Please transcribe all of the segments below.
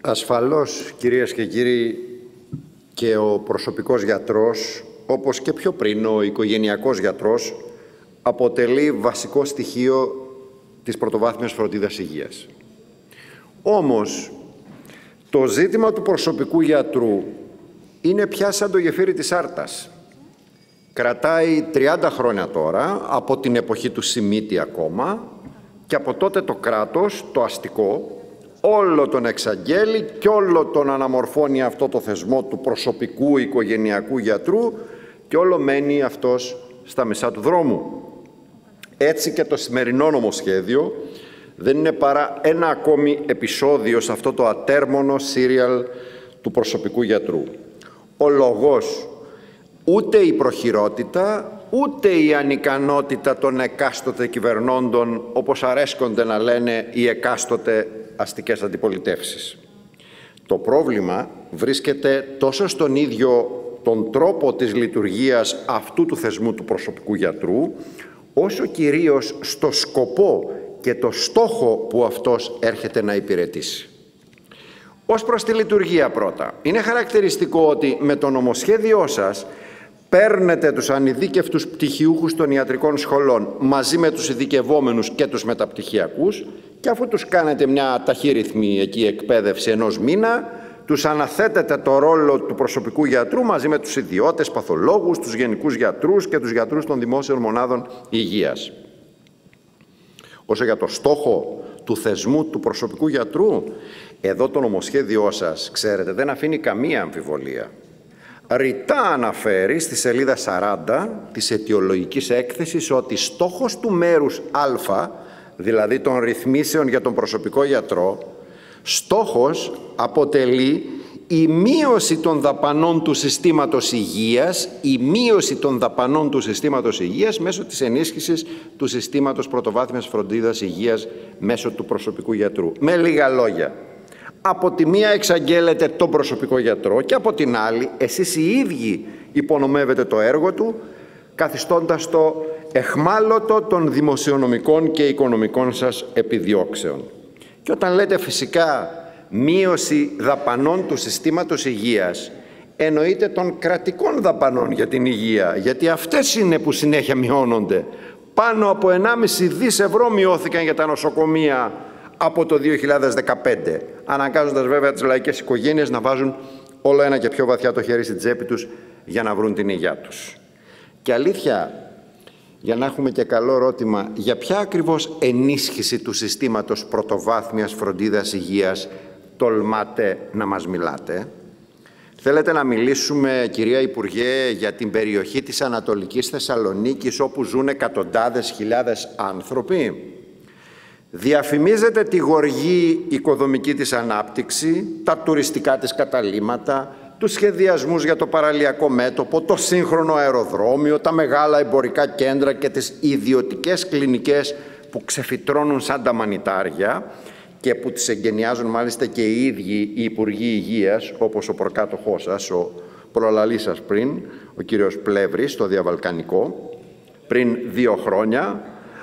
Ασφαλώς, κυρίες και κύριοι, και ο προσωπικός γιατρός, όπως και πιο πριν ο οικογενειακός γιατρός, αποτελεί βασικό στοιχείο της πρωτοβάθμιας φροντίδας υγείας. Όμως, το ζήτημα του προσωπικού γιατρού είναι πια σαν το γεφύρι της Άρτας. Κρατάει 30 χρόνια τώρα, από την εποχή του Σιμίτη ακόμα, και από τότε το κράτος, το αστικό, όλο τον εξαγγέλει και όλο τον αναμορφώνει αυτό το θεσμό του προσωπικού οικογενειακού γιατρού και όλο μένει αυτός στα μισά του δρόμου. Έτσι και το σημερινό νομοσχέδιο δεν είναι παρά ένα ακόμη επεισόδιο σε αυτό το ατέρμονο σύριαλ του προσωπικού γιατρού. Ο λόγος, ούτε η προχειρότητα, ούτε η ανικανότητα των εκάστοτε κυβερνώντων, όπως αρέσκονται να λένε οι εκάστοτε αστικές αντιπολιτεύσεις. Το πρόβλημα βρίσκεται τόσο στον ίδιο τον τρόπο της λειτουργίας αυτού του θεσμού του προσωπικού γιατρού, όσο κυρίως στο σκοπό και το στόχο που αυτός έρχεται να υπηρετήσει. Ως προς τη λειτουργία πρώτα, είναι χαρακτηριστικό ότι με το νομοσχέδιό σας παίρνετε τους ανειδίκευτους πτυχιούχους των ιατρικών σχολών μαζί με τους ειδικευόμενους και τους μεταπτυχιακούς και αφού τους κάνετε μια ταχύρυθμη εκεί εκπαίδευση ενός μήνα, τους αναθέτετε το ρόλο του προσωπικού γιατρού μαζί με τους ιδιώτες, παθολόγους, τους γενικούς γιατρούς και τους γιατρούς των δημόσιων μονάδων υγείας. Όσο για το στόχο του θεσμού του προσωπικού γιατρού, εδώ το νομοσχέδιό σας, ξέρετε, δεν αφήνει καμία αμφιβολία. Ρητά αναφέρει στη σελίδα 40 της αιτιολογικής έκθεσης ότι στόχος του μέρους Α, δηλαδή των ρυθμίσεων για τον προσωπικό γιατρό, στόχος αποτελεί η μείωση των δαπανών του συστήματος υγείας, η μείωση των δαπανών του συστήματος υγείας μέσω της ενίσχυσης του συστήματος πρωτοβάθμιας φροντίδας υγείας μέσω του προσωπικού γιατρού. Με λίγα λόγια, από τη μία εξαγγέλλετε τον προσωπικό γιατρό και από την άλλη εσείς οι ίδιοι υπονομεύετε το έργο του, καθιστώντας το εχμάλωτο των δημοσιονομικών και οικονομικών σας επιδιώξεων. Και όταν λέτε φυσικά μείωση δαπανών του συστήματος υγείας, εννοείται των κρατικών δαπανών για την υγεία, γιατί αυτές είναι που συνέχεια μειώνονται. Πάνω από 1,5 δις ευρώ μειώθηκαν για τα νοσοκομεία από το 2015, αναγκάζοντας βέβαια τις λαϊκές οικογένειες να βάζουν όλο ένα και πιο βαθιά το χέρι στην τσέπη τους για να βρουν την υγεία τους. Και αλήθεια, για να έχουμε και καλό ερώτημα, για ποια ακριβώς ενίσχυση του συστήματος πρωτοβάθμιας φροντίδας υγείας τολμάτε να μας μιλάτε? Θέλετε να μιλήσουμε, κυρία Υπουργέ, για την περιοχή της Ανατολικής Θεσσαλονίκης όπου ζουν εκατοντάδες χιλιάδες άνθρωποι? Διαφημίζετε τη γοργή οικοδομική της ανάπτυξη, τα τουριστικά της καταλύματα, τους σχεδιασμούς για το παραλιακό μέτωπο, το σύγχρονο αεροδρόμιο, τα μεγάλα εμπορικά κέντρα και τις ιδιωτικές κλινικές που ξεφυτρώνουν σαν τα μανιτάρια και που τις εγκαινιάζουν μάλιστα και οι ίδιοι οι Υπουργοί Υγείας, όπως ο προκάτοχός σας, ο προλαλής σας πριν, ο κύριος Πλεύρης, στο Διαβαλκανικό, πριν 2 χρόνια,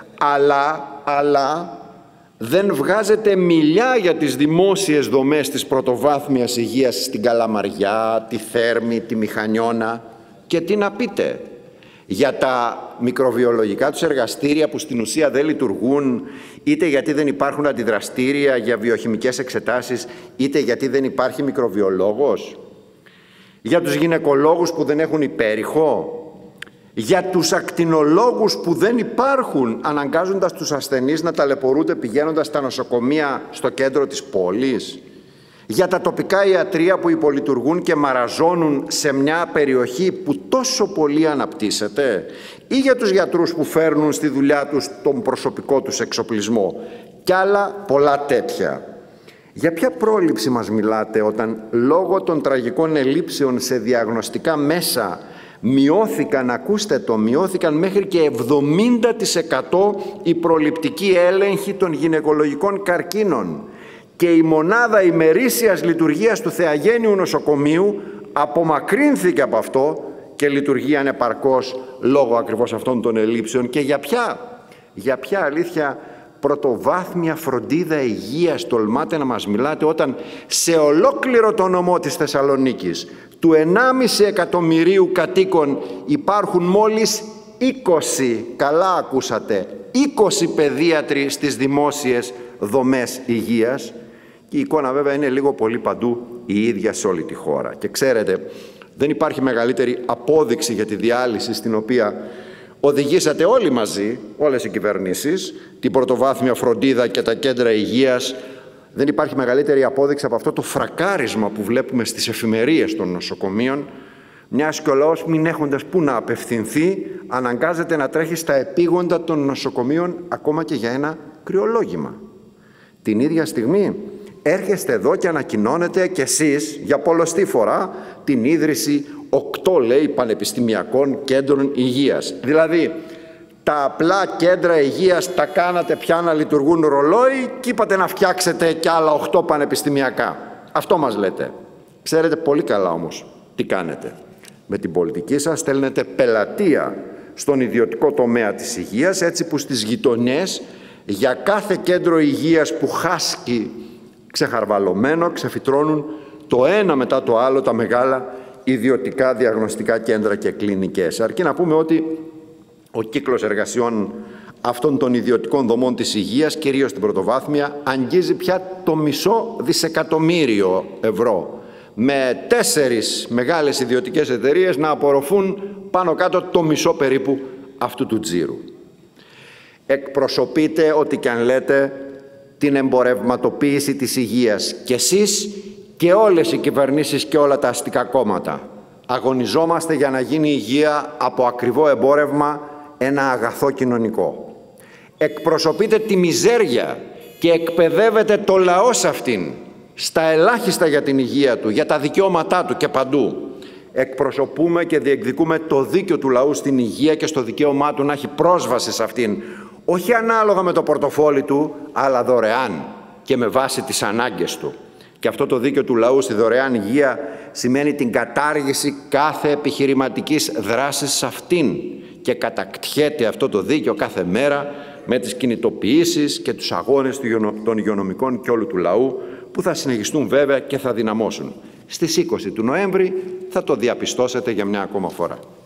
αλλά δεν βγάζετε μιλιά για τις δημόσιες δομές της πρωτοβάθμιας υγείας στην Καλαμαριά, τη Θέρμη, τη Μηχανιώνα. Και τι να πείτε για τα μικροβιολογικά τους εργαστήρια που στην ουσία δεν λειτουργούν, είτε γιατί δεν υπάρχουν αντιδραστήρια για βιοχημικές εξετάσεις, είτε γιατί δεν υπάρχει μικροβιολόγος, για τους γυναικολόγους που δεν έχουν υπέρυχο, για τους ακτινολόγους που δεν υπάρχουν, αναγκάζοντας τους ασθενείς να ταλαιπωρούνται πηγαίνοντας στα νοσοκομεία στο κέντρο της πόλης, για τα τοπικά ιατρεία που υπολειτουργούν και μαραζώνουν σε μια περιοχή που τόσο πολύ αναπτύσσεται, ή για τους γιατρούς που φέρνουν στη δουλειά τους τον προσωπικό τους εξοπλισμό κι άλλα πολλά τέτοια. Για ποια πρόληψη μας μιλάτε όταν λόγω των τραγικών ελλείψεων σε διαγνωστικά μέσα μειώθηκαν, ακούστε το, μειώθηκαν μέχρι και 70% οι προληπτικοί έλεγχοι των γυναικολογικών καρκίνων και η μονάδα ημερήσιας λειτουργίας του Θεαγένειου νοσοκομείου απομακρύνθηκε από αυτό και λειτουργεί ανεπαρκώς λόγω ακριβώς αυτών των ελλείψεων. Και για ποια αλήθεια πρωτοβάθμια φροντίδα υγείας τολμάτε να μας μιλάτε, όταν σε ολόκληρο το νομό της Θεσσαλονίκης του 1,5 εκατομμυρίου κατοίκων υπάρχουν μόλις 20, καλά ακούσατε, 20 παιδίατροι στις δημόσιες δομές υγείας, και η εικόνα βέβαια είναι λίγο πολύ παντού η ίδια σε όλη τη χώρα. Και ξέρετε, δεν υπάρχει μεγαλύτερη απόδειξη για τη διάλυση στην οποία οδηγήσατε όλοι μαζί, όλες οι κυβερνήσεις, την πρωτοβάθμια φροντίδα και τα κέντρα υγείας. Δεν υπάρχει μεγαλύτερη απόδειξη από αυτό το φρακάρισμα που βλέπουμε στις εφημερίες των νοσοκομείων, μιας και ο λαός, μην έχοντας πού να απευθυνθεί, αναγκάζεται να τρέχει στα επίγοντα των νοσοκομείων ακόμα και για ένα κρυολόγημα. Την ίδια στιγμή έρχεστε εδώ και ανακοινώνετε κι εσείς για πολλοστή φορά την ίδρυση 8, λέει, πανεπιστημιακών κέντρων υγείας. Δηλαδή, τα απλά κέντρα υγείας τα κάνατε πια να λειτουργούν ρολόι και είπατε να φτιάξετε κι άλλα 8 πανεπιστημιακά. Αυτό μας λέτε. Ξέρετε πολύ καλά όμως τι κάνετε. Με την πολιτική σας στέλνετε πελατεία στον ιδιωτικό τομέα της υγείας, έτσι που στις γειτονιές για κάθε κέντρο υγείας που χάσκει ξεχαρβαλωμένο ξεφυτρώνουν το ένα μετά το άλλο τα μεγάλα ιδιωτικά διαγνωστικά κέντρα και κλινικές. Αρκεί να πούμε ότι ο κύκλος εργασιών αυτών των ιδιωτικών δομών της υγείας, κυρίως στην πρωτοβάθμια, αγγίζει πια το μισό δισεκατομμύριο ευρώ, με 4 μεγάλες ιδιωτικές εταιρείες να απορροφούν πάνω κάτω το μισό περίπου αυτού του τζίρου. Εκπροσωπείτε, ό,τι και αν λέτε, την εμπορευματοποίηση της υγείας, και εσείς και όλες οι κυβερνήσεις και όλα τα αστικά κόμματα. Αγωνιζόμαστε για να γίνει η υγεία από ακριβό εμπόρευμα ένα αγαθό κοινωνικό. Εκπροσωπείτε τη μιζέρια και εκπαιδεύετε το λαό σε αυτήν, στα ελάχιστα για την υγεία του, για τα δικαιώματά του και παντού. Εκπροσωπούμε και διεκδικούμε το δίκαιο του λαού στην υγεία και στο δικαίωμά του να έχει πρόσβαση σε αυτήν, όχι ανάλογα με το πορτοφόλι του, αλλά δωρεάν και με βάση τις ανάγκες του. Και αυτό το δίκαιο του λαού στη δωρεάν υγεία σημαίνει την κατάργηση κάθε επιχειρηματικής δράσης σε αυτήν, και κατακτιέται αυτό το δίκαιο κάθε μέρα με τις κινητοποιήσεις και τους αγώνες των υγειονομικών και όλου του λαού, που θα συνεχιστούν βέβαια και θα δυναμώσουν. Στις 20 του Νοέμβρη θα το διαπιστώσετε για μια ακόμα φορά.